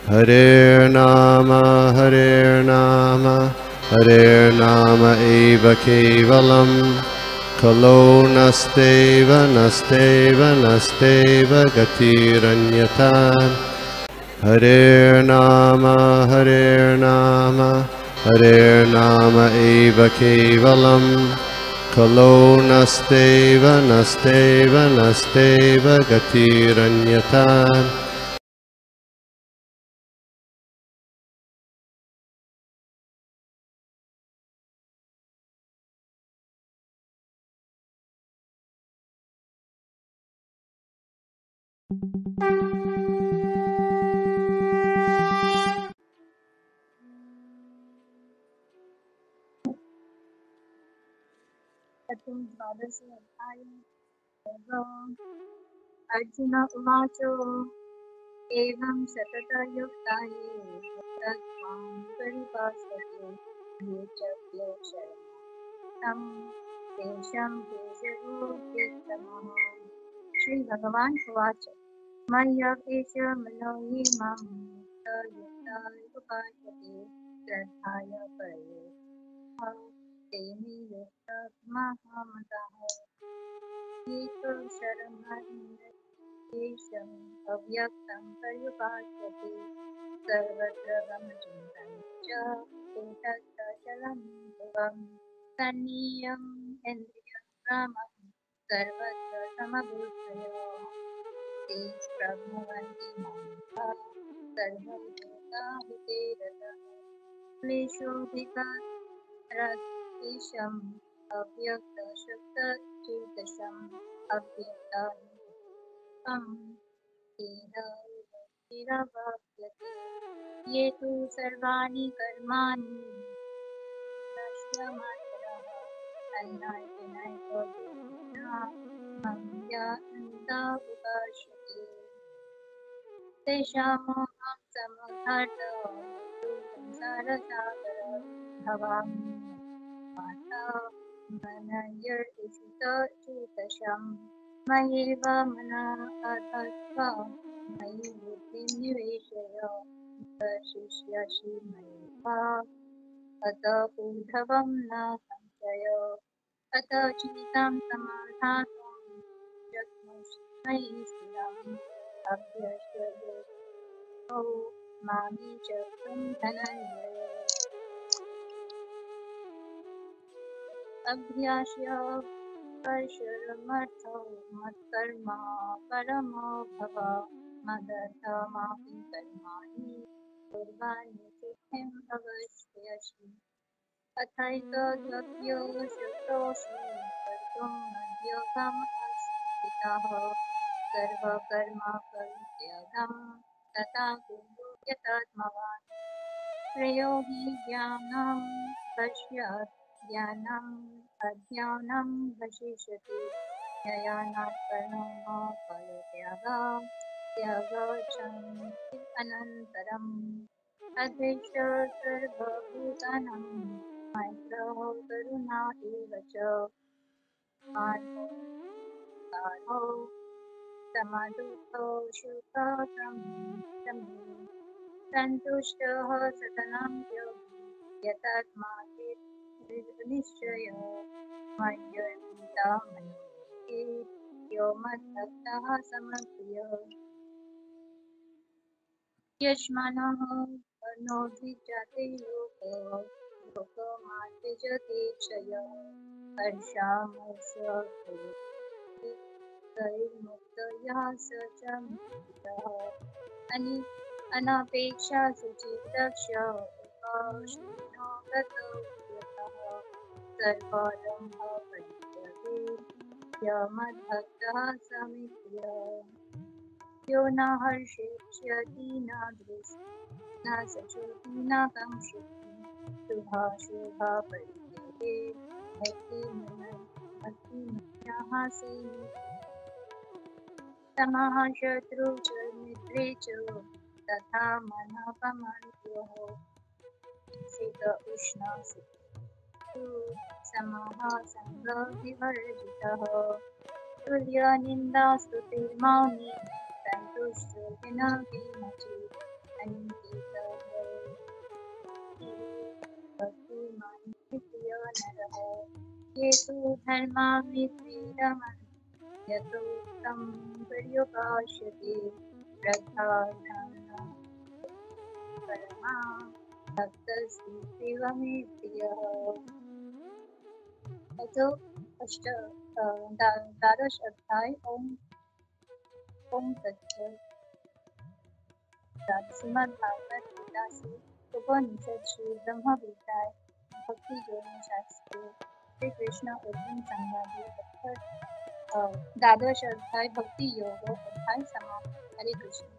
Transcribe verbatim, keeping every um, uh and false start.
Hare Nama, Hare Nama, Hare Nama eva kevalam, kalo nasteva nasteva nasteva gatiranyata. Hare Nama, Hare Nama, Hare Nama eva kevalam, kalo nasteva nasteva nasteva gatiranyata. Arjuna उवाचो एवं सततयुक्ताये तत्त्वां परिभाषते ये च क्लेशरहितं तेषां केशवोऽप्यतमः। श्री भगवान उवाच मय्यपेष मनो ये मां युक्तयुक्तायुपासते श्रद्धाय परे तेमे युक्तमहमतः। ये तु शरणमन्येषम् अव्यक्तं पर्युपासते सर्वत्र ब्रह्मचिन्तनं च एतच्चलं ध्रुवं तन्नियम् इन्द्रियग्रामं सर्वत्र समभूतयो ते ब्रह्मवन्ति मां सर्वभूताहिते रतः क्लेशोऽधिकतरस्तेषाम् अव्यक्तशब्दचेतसम् अव्यक्तायुक्तं तेन विरवाप्यते। ये तु सर्वाणि कर्माणि नश्यमात्रः अन्नायनैव मय्या उपाश्यते तेषामहं समुद्धर्तः संसारसागरं भवामि माता मनयर्दिषितचेतसां मय्येव मनः अधत्वा मयि बुद्धिं निवेशय वशिष्यसि मय्येव अत ऊर्ध्वं न संशयो अत चिन्तां समाधातुं शक्नोषि मयि स्थिरम् अभ्यस्ययोगो मामि च धनञ्जय अभ्यास्य परशुरमर्थो मत्कर्म परमो भव मदर्थमापि कर्माणि कुर्वाणि सिद्धिं भविष्यसि अथैतद्वप्योषितोषि कर्तुं मद्योगमस्थितः सर्वकर्म परित्यजं तथा कुरु यथात्मवान् श्रेयो हि ज्ञानं पश्यात् ज्ञानम् अज्ञानं वशिष्यति ज्ञानात् परमो फलत्यागः त्यागः च अनन्तरम् अद्वेष्टः सर्वभूतानां मैत्रः करुणा एव च मार्गो समदुःखो सुखसंयमी सन्तुष्टः सततं योगी यतात्मा निश्चयो मय्यर्पितमनोः यो मद्भक्तः समप्रियः यस्मानः मनोभिजाते लोको लोकमात्यजते क्षयः हर्षामर्षभयोर्मुक्तयः स च मुक्तः अनि अनपेक्षा सुचिर्दक्षः उपाश्रितो गतो यतः सर्वारम्भ परित्यजे यमद्भक्तः समित्यः यो न हर्षयति न द्वेष्टि न शोचति न काङ्क्षति शुभाशुभा परित्यजे भक्तिमन्यः सेवितः समः शत्रु च मित्रे च तथा मनः शीत उष्ण समः सङ्गविवर्जितः तुल्यनिन्दास्तुतिर्मौनी सन्तुष्टो विना किमचित् ये तु धर्मामित्रीरमन् यतो तं पर्युपास्यते श्रद्धाधाना परमा भक्तस्य सेवमे प्रियः। अथो अष्ट अ, द्वा- द्वादश अध्याय ओम ओम तत्सत। श्रीमद्भागवत गीता से उपनिषद श्री ब्रह्म विद्याय भक्ति योगो शास्त्रे श्री कृष्ण अर्जुन संवादे अथ द्वादश अध्याय भक्ति योगो अध्याय समाप्त। हरे कृष्ण।